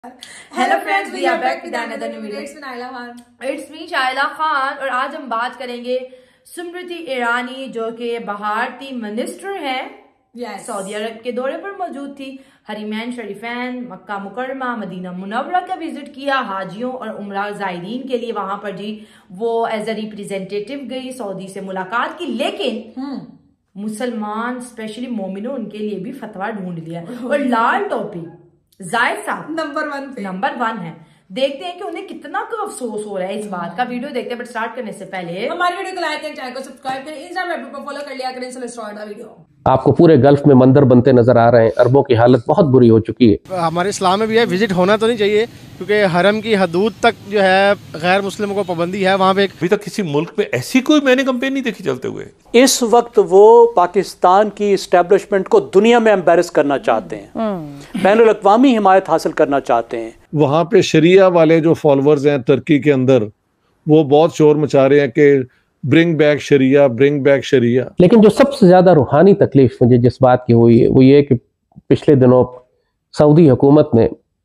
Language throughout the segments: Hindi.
Hello friends, we are back with another new video. It's me Shaila Khan और आज हम बात करेंगे स्मृति ईरानी जो कि भारतीय मिनिस्टर हैं। सऊदी अरब के दौरे पर मौजूद थी। हरमैन शरीफैन, मक्का मुकरमा, मदीना मुनव्वरा का विजिट किया। हाजियों और उमरा ज़ायरीन के लिए वहां पर जी वो एज अ रिप्रेजेंटेटिव गई, सऊदी से मुलाकात की। लेकिन मुसलमान स्पेशली मोमिनों उनके लिए भी फतवा ढूंढ लिया और लाल टोपी जायद साहब नंबर वन है। देखते हैं कि उन्हें कितना अफसोस हो रहा है इस बात का। वीडियो देखते हैं, बट स्टार्ट करने से पहले हमारी वीडियो को लाइक करें, चैनल को सब्सक्राइब करें, इंस्टाग्राम पर फॉलो कर लिया करें। चलो स्टार्ट द वीडियो। आपको पूरे गल्फ में मंदिर बनते नजर आ रहे हैं। अरबों की हालत बहुत बुरी हो चुकी है। हमारे इस्लाम में भी है, विजिट होना तो नहीं चाहिए क्योंकि हरम की हदूद तक जो है गैर मुस्लिमों को पाबंदी है। वहाँ पे अभी तक किसी मुल्क में ऐसी कोई मैंने कंपेन नहीं देखी चलते हुए। इस वक्त वो पाकिस्तान की इस्टेब्लिशमेंट को दुनिया में एम्बेरस करना चाहते हैं, बैनुल अक़वामी हिमायत हासिल करना चाहते हैं। वहाँ पे शरिया वाले जो फॉलोअर्स हैं तुर्की के अंदर, वो बहुत शोर मचा रहे हैं कि bring back sharia, bring back sharia. लेकिन जो सबसे ज्यादा रूहानी तकलीफ मुझे जिस बात की हुई है वो ये कि पिछले दिनों सऊदी हुकूमत ने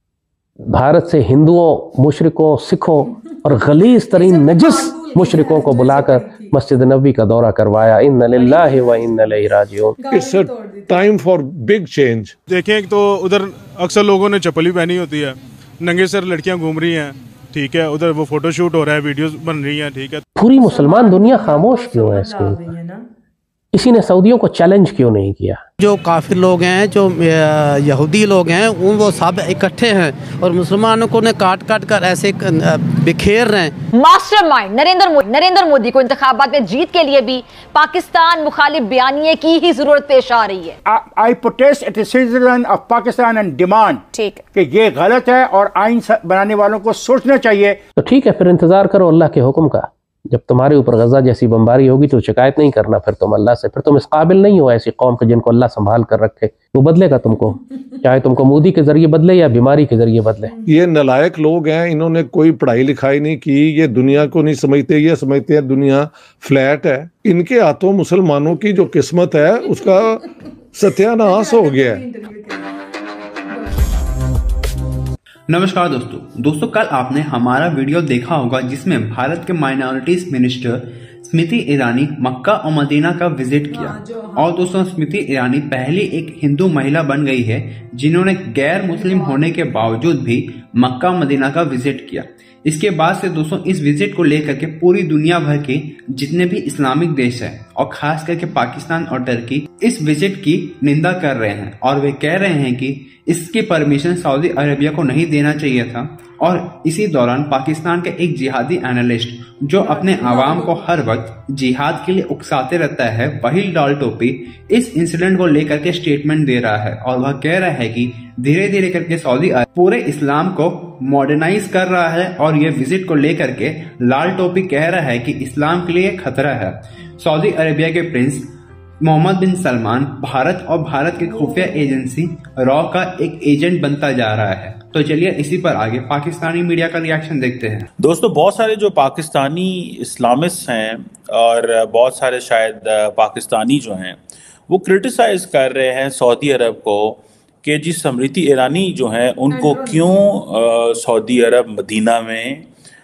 भारत से हिंदुओं, मुशरिकों, सिखों और गलीज तरीन नजिस मुशरिकों को बुलाकर मस्जिद नबी का दौरा करवाया। इन्ना लिल्लाहि व इन्ना इलैहि राजिऊन। It's a time for big change. देखें तो उधर अक्सर लोगों ने चप्पल भी पहनी होती है, नंगे सर लड़कियां घूम रही हैं, ठीक है। उधर वो फोटोशूट हो रहा है, वीडियोस बन रही हैं, ठीक है। पूरी मुसलमान दुनिया खामोश क्यों है इसके ऊपर? किसी ने सऊदियों को चैलेंज क्यों नहीं किया? जो काफिर लोग हैं, जो यहूदी लोग हैं, वो सब इकट्ठे हैं और मुसलमानों को काट काट कर ऐसे बिखेर रहे हैं। मास्टरमाइंड नरेंद्र मोदी को इंतखाबात में जीत के लिए भी पाकिस्तान मुखालिफ बयानिए की ही जरूरत पेश आ रही है। I protest at the citizen of Pakistan and demand कि ये गलत है और आइन बनाने वालों को सोचना चाहिए। तो ठीक है, फिर इंतजार करो अल्लाह के हुक्म का। जब तुम्हारे ऊपर गजा जैसी बमबारी होगी तो शिकायत नहीं करना फिर तुम अल्लाह से। फिर तुम इस काबिल नहीं हो ऐसी कौम के जिनको अल्लाह संभाल कर रखे। वो बदलेगा तुमको, चाहे तुमको मोदी के जरिए बदले या बीमारी के जरिए बदले। ये नलायक लोग हैं, इन्होंने कोई पढ़ाई लिखाई नहीं की, ये दुनिया को नहीं समझते, ये समझते हैं दुनिया फ्लैट है। इनके हाथों मुसलमानों की जो किस्मत है उसका सत्यानाश हो गया है। नमस्कार दोस्तों, कल आपने हमारा वीडियो देखा होगा जिसमें भारत के माइनॉरिटीज मिनिस्टर स्मृति ईरानी मक्का और मदीना का विजिट किया। और दोस्तों, स्मृति ईरानी पहली एक हिंदू महिला बन गई है जिन्होंने गैर मुस्लिम होने के बावजूद भी मक्का मदीना का विजिट किया। इसके बाद से दोस्तों इस विजिट को लेकर के पूरी दुनिया भर के जितने भी इस्लामिक देश हैं और खास करके पाकिस्तान और टर्की इस विजिट की निंदा कर रहे हैं और वे कह रहे हैं कि इसकी परमिशन सऊदी अरेबिया को नहीं देना चाहिए था। और इसी दौरान पाकिस्तान के एक जिहादी एनालिस्ट जो अपने आवाम को हर वक्त जिहाद के लिए उकसाते रहता है, वही लाल टोपी इस इंसिडेंट को लेकर के स्टेटमेंट दे रहा है और वह कह रहा है कि धीरे धीरे करके सऊदी अरब पूरे इस्लाम को मॉडर्नाइज कर रहा है। और ये विजिट को लेकर के लाल टोपी कह रहा है कि इस्लाम के लिए खतरा है। सऊदी अरेबिया के prince Mohammed bin Salman Bharat और भारत की खुफिया एजेंसी रॉ का एक एजेंट बनता जा रहा है। तो चलिए इसी पर आगे पाकिस्तानी मीडिया का रिएक्शन देखते हैं। दोस्तों, बहुत सारे जो पाकिस्तानी इस्लामिस्ट हैं और बहुत सारे शायद पाकिस्तानी जो हैं वो क्रिटिसाइज कर रहे हैं सऊदी अरब को कि जी स्मृति ईरानी जो हैं उनको क्यों सऊदी अरब मदीना में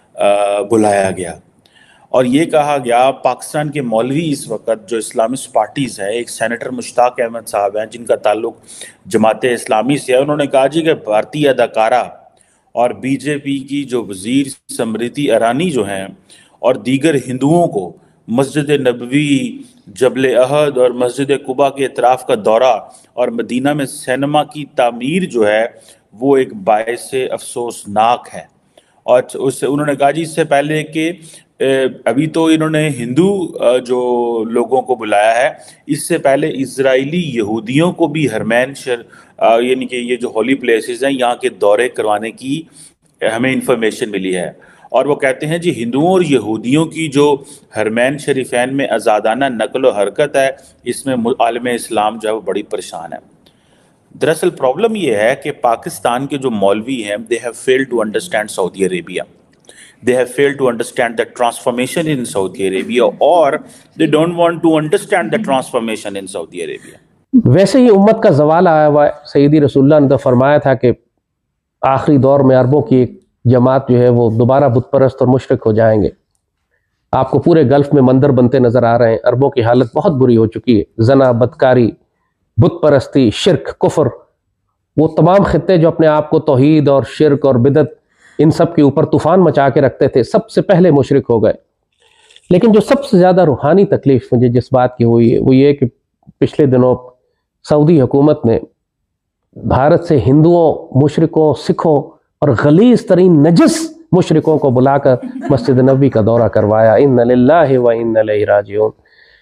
बुलाया गया। और ये कहा गया, पाकिस्तान के मौलवी इस वक्त जो इस्लामिस्ट पार्टीज़ हैं, एक सेनेटर मुश्ताक अहमद साहब हैं जिनका ताल्लुक जमात इस्लामी से है, उन्होंने कहा जी कि भारतीय अदाकारा और बीजेपी की जो वज़ीर स्मृति ईरानी जो हैं और दीगर हिंदुओं को मस्जिद नबवी, जबल अहद और मस्जिद कुबा के इतराफ़ का दौरा और मदीना में सिनेमा की तामीर जो है वो एक बायस अफसोसनाक है। और उससे उन्होंने कहा जी इससे पहले कि अभी तो इन्होंने हिंदू जो लोगों को बुलाया है, इससे पहले इजरायली यहूदियों को भी हरमैन यानी कि ये जो होली प्लेसेस हैं यहाँ के दौरे करवाने की हमें इंफॉर्मेशन मिली है। और वो कहते हैं जी हिंदुओं और यहूदियों की जो हरमैन शरीफैन में आज़ादाना नकल व हरकत है, इसमें आलम इस्लाम जो है वो बड़ी परेशान है। दरअसल प्रॉब्लम ये है कि पाकिस्तान के जो मौलवी हैं, they have failed to understand Saudi Arabia, they have failed to understand the transformation in Saudi Arabia, or they don't want to understand the transformation in Saudi Arabia. वैसे ही उम्मत का जवाल आया हुआ है। सैयदी रसूलुल्लाह ने तो फरमाया था कि आखिरी दौर में अरबों की एक जमात जो है वो दोबारा बुत परस्त और मुशरिक हो जाएंगे। आपको पूरे गल्फ में मंदिर बनते नजर आ रहे हैं। अरबों की हालत बहुत बुरी हो चुकी है। जना, बदकारी, बुत परस्ती, शिरक, कुफर, वो तमाम खित्ते जो अपने आप को तौहीद और शिरक और बिदत इन सब के ऊपर तूफान मचा के रखते थे, सबसे पहले मुशरिक हो गए। लेकिन जो सबसे ज़्यादा रूहानी तकलीफ मुझे जिस बात की हुई है वो ये कि पिछले दिनों सऊदी हुकूमत ने भारत से हिंदुओं, मुशरिकों, सिखों और गलीज़ तरीन नजस मुशरिकों को बुलाकर मस्जिद नबी का दौरा करवाया। इन्ना लिल्लाहि व इन्ना इलैहि राजिऊन।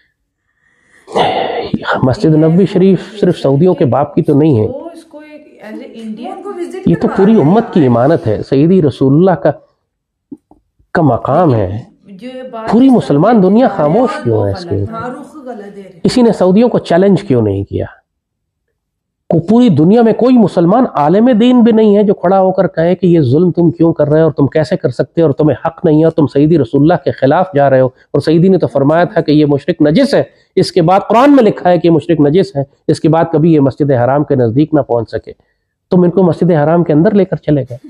मस्जिद नबी शरीफ सिर्फ सऊदियों के बाप की तो नहीं है, ये तो पूरी उम्मत की इमानत है। सईदी रसूलुल्लाह का मकाम है। पूरी मुसलमान दुनिया खामोश क्यों है इसके? किसी ने सऊदियों को चैलेंज क्यों नहीं किया? पूरी दुनिया में कोई मुसलमान आलिम दीन भी नहीं है जो खड़ा होकर कहे कि ये जुल्म तुम क्यों कर रहे हो और तुम कैसे कर सकते हो और तुम्हें हक नहीं है और तुम सईदी रसूलुल्लाह के खिलाफ जा रहे हो। और सईदी ने तो फरमाया था कि ये मुशरिक नजिस है। इसके बाद कुरान में लिखा है कि ये मुशरिक नजिस है। इसके बाद कभी ये मस्जिद हराम के नजदीक ना पहुंच सके। तुम इनको मस्जिद हराम के अंदर लेकर चले गए।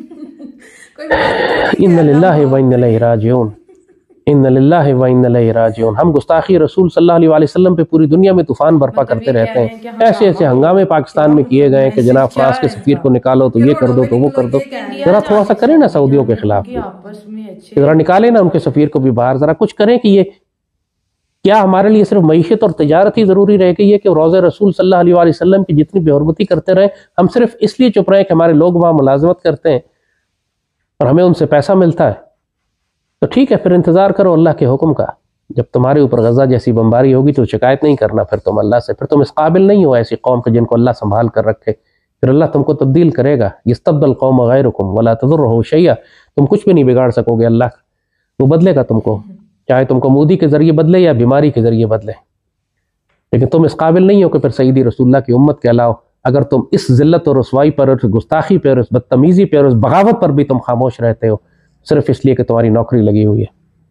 इन्ना लिल्लाहि व इन्ना इलैहि राजिऊन, इन्ना लिल्लाहि व इन्ना इलैहि राजिऊन। हम गुस्ताखी रसूल सल्लल्लाहु अलैहि वसल्लम पे पूरी दुनिया में तूफान बर्पा करते रहते हैं। ऐसे ऐसे हंगामे पाकिस्तान में किए गए कि जनाब फ्रांस के सफीर को निकालो तो ये कर दो तो वो कर दो। जरा थोड़ा सा करें ना सऊदियों के खिलाफ, जरा निकालें ना उनके सफीर को भी बाहर, जरा कुछ करें कि ये क्या हमारे लिए सिर्फ मईशत और तिजारत ही जरूरी रह गई है कि रोज़े रसूल सल्लल्लाहु अलैहि वसल्लम की जितनी बेहुरमती करते रहे हम सिर्फ इसलिए चुप रहे कि हमारे लोग वहाँ मुलाजमत करते हैं और हमें उनसे पैसा मिलता है? तो ठीक है, फिर इंतजार करो अल्लाह के हुक्म का। जब तुम्हारे ऊपर गजा जैसी बमबारी होगी तो शिकायत नहीं करना फिर तुम अल्लाह से। फिर तुम इस काबिल नहीं हो ऐसी कौम के जिनको अल्लाह संभाल कर रखे। फिर अल्लाह तुमको तब्दील करेगा। यस्तब्दिल कौम गैरकुम वला तदुर्रुहु शैया। तुम कुछ भी नहीं बिगाड़ सकोगे अल्लाह, वो बदलेगा तुमको, चाहे तुमको मोदी के जरिए बदले या बीमारी के जरिए बदले। लेकिन तुम इस काबिल नहीं हो कि फिर सईदी रसूलुल्लाह की उम्मत कहलाओ। अगर तुम इस जिल्लत और रुसवाई पर, उस गुस्ताखी पर, उस बदतमीजी पर, उस बगावत पर भी तुम खामोश रहते हो सिर्फ इसलिए कि तुम्हारी नौकरी लगी हुई है।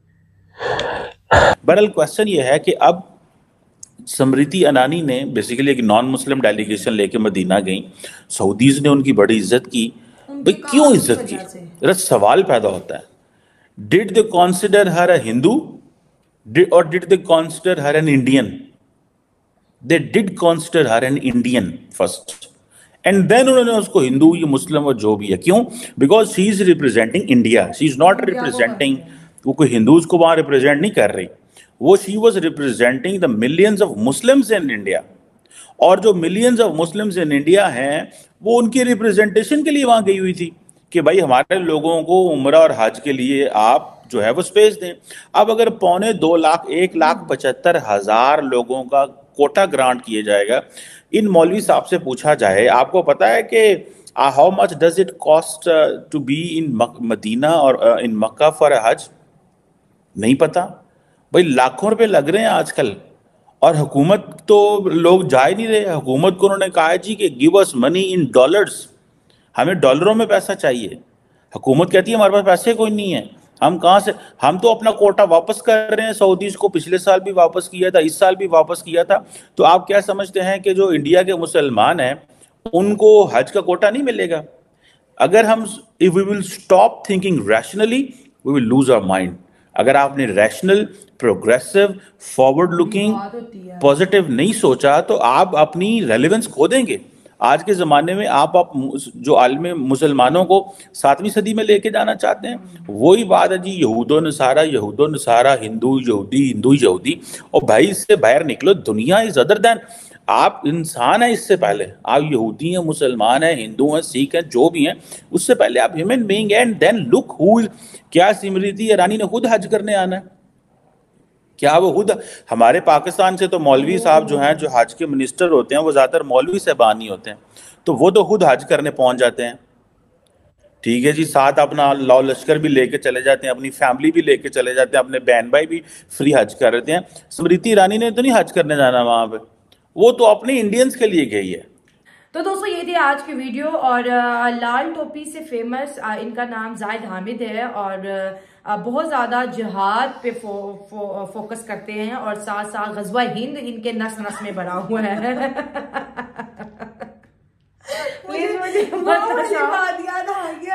बहरहाल क्वेश्चन ये है कि अब स्मृति ईरानी ने बेसिकली एक नॉन मुस्लिम डेलीगेशन लेके मदीना गई, सऊदीज ने उनकी बड़ी इज्जत की। भाई क्यों इज्जत की? जरा सवाल पैदा होता है, did they consider her a Hindu और did they consider her an Indian? They did consider her an Indian first and then उन्होंने उसको हिंदू या मुस्लिम और जो भी है। क्यों? Because she is representing India, she is not representing, वो कोई हिंदूज को वहां रिप्रेजेंट नहीं कर रही, वो she was representing the millions of Muslims in India. और जो millions of Muslims in India हैं वो उनकी रिप्रेजेंटेशन के लिए वहां गई हुई थी कि भाई हमारे लोगों को उम्रा और हज के लिए आप जो है वो स्पेस दें। अब अगर 2.25 लाख 1,75,000 लोगों का कोटा ग्रांट किया जाएगा, इन मौलवी साहब से पूछा जाए आपको पता है कि how much does it cost to be in Medina और इन मक्का फॉर हज? नहीं पता। भाई लाखों रुपए लग रहे हैं आजकल और हुकूमत तो लोग जा ही नहीं रहे। हुकूमत को उन्होंने कहा है जी कि give us money in dollars, हमें डॉलरों में पैसा चाहिए। हुकूमत कहती है हमारे पास पैसे कोई नहीं है, हम कहाँ से, हम तो अपना कोटा वापस कर रहे हैं। सऊदीज को पिछले साल भी वापस किया था, इस साल भी वापस किया था। तो आप क्या समझते हैं कि जो इंडिया के मुसलमान हैं उनको हज का कोटा नहीं मिलेगा? अगर हम if we will stop thinking rationally we will lose our mind. अगर आपने rational, progressive, forward looking, positive नहीं सोचा तो आप अपनी रेलेवेंस खो देंगे। आज के ज़माने में आप जो आलम मुसलमानों को 7वीं सदी में लेके जाना चाहते हैं, वही बात है जी, यहूदो नसारा, हिंदू यहूदी, हिंदू यहूदी। और भाई इससे बाहर निकलो, दुनिया इज अदर देन, आप इंसान हैं। इससे पहले आप यहूदी हैं, मुसलमान हैं, हिंदू हैं, सिख हैं, जो भी हैं, उससे पहले आप human being and then look who. क्या स्मृति ईरानी ने खुद हज करने आना है? क्या वो खुद? हमारे पाकिस्तान से तो मौलवी साहब जो हैं, जो हज के मिनिस्टर होते हैं, वो ज़्यादातर मौलवी साहबान ही होते हैं, तो वो तो खुद हज करने पहुंच जाते हैं। ठीक है जी, साथ अपना लौ लश्कर भी लेके चले जाते हैं, अपनी फैमिली भी लेके चले जाते हैं, अपने बहन भाई भी फ्री हज कर रहे हैं। स्मृति ईरानी ने तो नहीं हज करने जाना वहां पे, वो तो अपने इंडियंस के लिए गई है। तो दोस्तों ये थी आज की वीडियो। और लाल टोपी से फेमस इनका नाम जाहिद हामिद है और बहुत ज़्यादा जिहाद पे फोकस करते हैं और साथ साथ गज़वा हिंद इनके नस नस में भरा हुआ है। प्लीज मुझे बात याद आ गया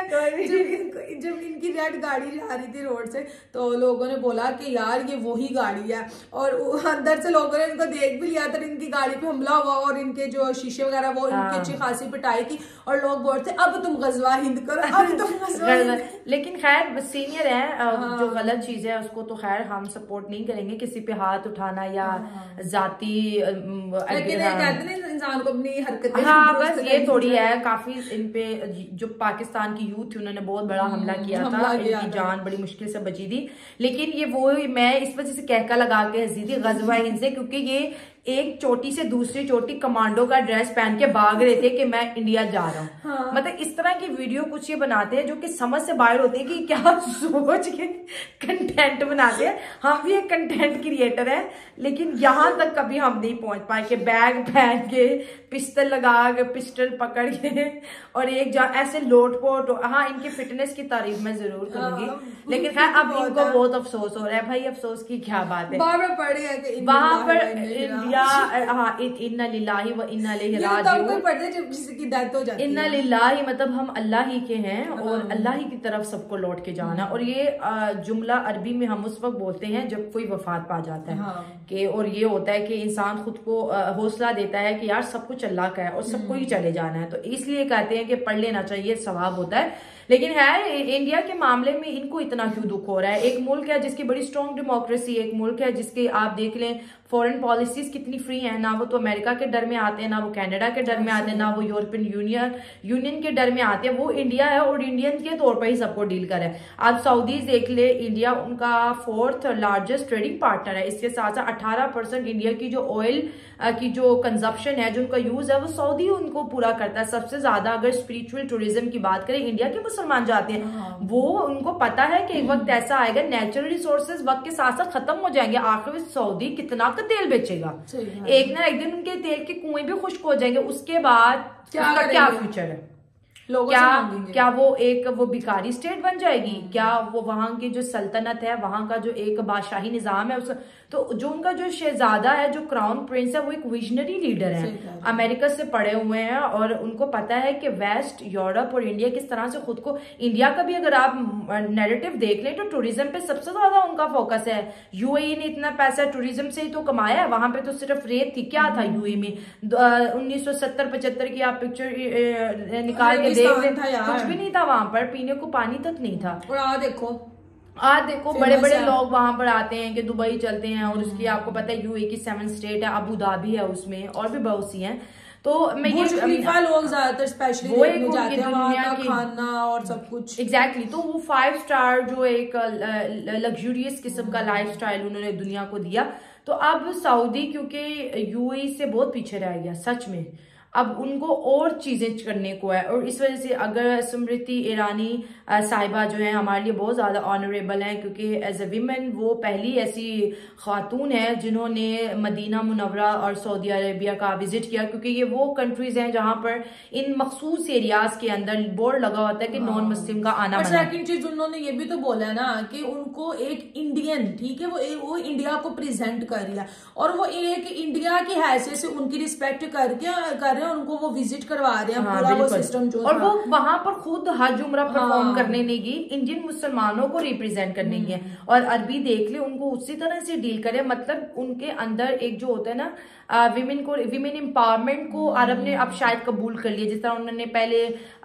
जब इनकी रेड गाड़ी जा रही थी रोड से, तो लोगों ने बोला कि यार ये वही गाड़ी है, और अंदर से लोगों ने इनको देख भी लिया था, इनकी गाड़ी पे हमला हुआ और इनके जो शीशे वगैरह वो इनकी अच्छी खासी पिटाई की, और लोग बोलते अब तुम गजवा हिंद करो, अब तुम गजवा हिंद। लेकिन खैर सीनियर है, जो गलत चीज है उसको तो खैर हम सपोर्ट नहीं करेंगे, किसी पे हाथ उठाना या जाती, लेकिन कहते हैं इंसान को अपनी हरकतें, हाँ बस ये थोड़ी है। काफी इन पे जो पाकिस्तान की यूथ थी उन्होंने बहुत बड़ा हमला किया था, इनकी जान बड़ी मुश्किल से बची थी, लेकिन ये वो मैं इस वजह से कहका लगा के हंसी थी गजवा हिंद से, क्योंकि ये एक चोटी से दूसरी चोटी कमांडो का ड्रेस पहन के भाग रहे थे कि मैं इंडिया जा रहा हूँ। हाँ। मतलब इस तरह की वीडियो कुछ ये बनाते हैं जो कि समझ से बाहर होते हैं कि क्या सोच के कंटेंट बनाते हैं। हम भी एक कंटेंट क्रिएटर है, लेकिन यहाँ तक कभी हम नहीं पहुंच पाए कि बैग पहन के पिस्टल लगा के पिस्टल पकड़ के और एक ऐसे लोटपोट। हाँ, इनकी फिटनेस की तारीफ मैं जरूर करूंगी, लेकिन खैर अब इनको बहुत अफसोस हो रहा है। भाई अफसोस की क्या बात है, वहां पर हाँ इन्ना लिल्लाही व इन्ना इलैहि राजिऊन पढ़ते जब किसी की डेथ हो जाती है। इन्ना लिल्लाही मतलब हम अल्लाह ही के हैं और अल्लाह ही की तरफ सबको लौट के जाना। और ये जुमला अरबी में हम उस वक्त बोलते हैं जब कोई वफात पा जाता है। कि और ये होता है कि इंसान खुद को हौसला देता है कि यार सब कुछ अल्लाह का है और सबको ही चले जाना है, तो इसलिए कहते हैं कि पढ़ लेना चाहिए, सवाब होता है। लेकिन है इंडिया के मामले में इनको इतना क्यों दुख हो रहा है? एक मुल्क है जिसकी बड़ी स्ट्रॉन्ग डेमोक्रेसी, एक मुल्क है जिसके आप देख लें फॉरेन पॉलिसीज कितनी फ्री हैं, ना वो तो अमेरिका के डर में आते हैं, ना वो कनाडा के डर में आते हैं, ना वो यूरोपियन यूनियन के डर में आते हैं। वो इंडिया है और इंडियन के तौर पर ही सबको डील करे। आप सऊदीज देख ले, इंडिया उनका 4th लार्जेस्ट ट्रेडिंग पार्टनर है। इसके साथ साथ 18% इंडिया की जो ऑयल की जो कंजप्शन है, जो उनका यूज है, वो सऊदी उनको पूरा करता है। सबसे ज्यादा अगर स्पिरिचुअल टूरिज्म की बात करें, इंडिया के मुसलमान जाते हैं। वो उनको पता है कि एक वक्त ऐसा आएगा नेचुरल रिसोर्सेज वक्त के साथ साथ खत्म हो जाएंगे। आखिर सऊदी कितना का तेल बेचेगा? एक ना एक दिन उनके तेल के कुएं भी खुश्क हो जाएंगे। उसके बाद क्या फ्यूचर है? क्या वो एक वो भिखारी स्टेट बन जाएगी? क्या वो वहां की जो सल्तनत है, वहां का जो एक बादशाही निजाम है, उस तो जो उनका जो शहजादा है, जो क्राउन प्रिंस है, वो एक विजनरी लीडर है, अमेरिका से पढ़े हुए हैं और उनको पता है कि वेस्ट, यूरोप और इंडिया किस तरह से खुद को, इंडिया का भी अगर आप नैरेटिव देख लें तो टूरिज्म पे सबसे ज्यादा उनका फोकस है। यूएई ने इतना पैसा टूरिज्म से ही तो कमाया है। वहां पे तो सिर्फ रेत थी, क्या था यूएई में? 1970-75 की आप पिक्चर निकाल के देख लें, कुछ भी नहीं था वहां पर, पीने को पानी तक नहीं था। और देखो बड़े बड़े लोग वहां पर आते हैं कि दुबई चलते हैं, और उसकी आपको पता है यूएई की 7 स्टेट है, अबू धाबी है उसमें, और भी बहुत सी हैं। तो मैं ये लोग ज्यादातर स्पेशली वो एक जाते हैं, दुनिया की खाना और सब कुछ एग्जैक्टली तो वो 5 स्टार जो एक लग्जूरियस किस्म का लाइफस्टाइल उन्होंने दुनिया को दिया। तो अब सऊदी क्योंकि यूएई से बहुत पीछे रह गया सच में, अब उनको और चीजें करने को है। और इस वजह से अगर स्मृति ईरानी साहिबा जो है हमारे लिए बहुत ज्यादा ऑनरेबल हैं, क्योंकि एज ए वीमेन वो पहली ऐसी खातून है जिन्होंने मदीना मुनव्वरा और सऊदी अरेबिया का विजिट किया, क्योंकि ये वो कंट्रीज हैं जहां पर इन मखसूस एरियाज के अंदर बोर्ड लगा होता है कि नॉन मुस्लिम का आना। सेकंड चीज उन्होंने ये भी तो बोला है ना कि उनको एक इंडियन, ठीक है, वो इंडिया को प्रेजेंट कर रही है और वो एक इंडिया की हैसियत से उनकी रिस्पेक्ट कर उनको वो विजिट करवा रहे हैं। पूरा वो सिस्टम जो और वो वहां पर खुद हज उम्रा परफॉर्म करने नहीं गई, इंडियन मुसलमानों को रिप्रेजेंट करने की है। और अरबी देख ले, उनको उसी तरह से डील करे, मतलब उनके अंदर एक जो होता है ना विमेन एम्पावरमेंट को अरब ने अब शायद कबूल कर लिया। जिस तरह उन्होंने पहले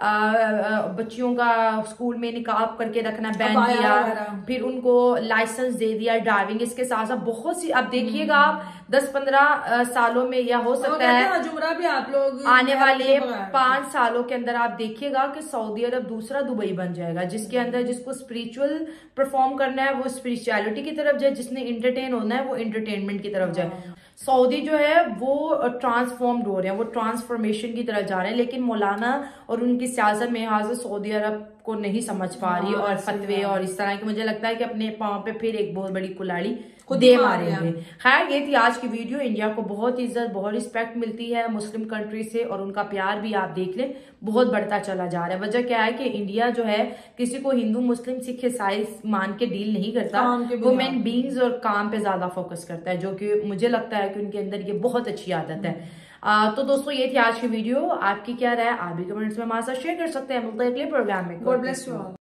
बच्चियों का स्कूल में निकाब करके रखना बैन किया, फिर उनको लाइसेंस दे दिया ड्राइविंग। इसके साथ साथ बहुत सी, अब देखिएगा आप 10-15 सालों में, या हो सकता है जुमरा भी आप लोग आने वाले 5 सालों के अंदर आप देखिएगा कि सऊदी अरब दूसरा दुबई बन जाएगा, जिसके अंदर जिसको स्पिरिचुअल परफॉर्म करना है वो स्पिरिचुअलिटी की तरफ जाए, जिसने एंटरटेन होना है वो एंटरटेनमेंट की तरफ जाए। सऊदी जो है वो ट्रांसफॉर्म्ड हो रहे हैं, वो ट्रांसफॉर्मेशन की तरफ जा रहे हैं। लेकिन मौलाना और उनकी सियासत में हाजिर सऊदी अरब को नहीं समझ पा रही और फतवे और इस तरह की, मुझे लगता है कि अपने पांव पे फिर एक बहुत बड़ी कुल्हाड़ी दे मारेंगे। खैर ये थी आज की वीडियो। इंडिया को बहुत इज्जत, बहुत रिस्पेक्ट मिलती है मुस्लिम कंट्री से, और उनका प्यार भी आप देख लें बहुत बढ़ता चला जा रहा है। वजह क्या है कि इंडिया जो है किसी को हिंदू मुस्लिम सिख ईसाई मान के डील नहीं करता, वुमेन बीइंग्स और काम पे ज्यादा फोकस करता है, जो कि मुझे लगता है कि उनके अंदर ये बहुत अच्छी आदत है। तो दोस्तों ये थी आज की वीडियो। आपकी क्या राय, आप भी कमेंट्स में हमारे साथ शेयर कर सकते हैं। मिलते हैं अगले प्रोग्राम में। God bless you all.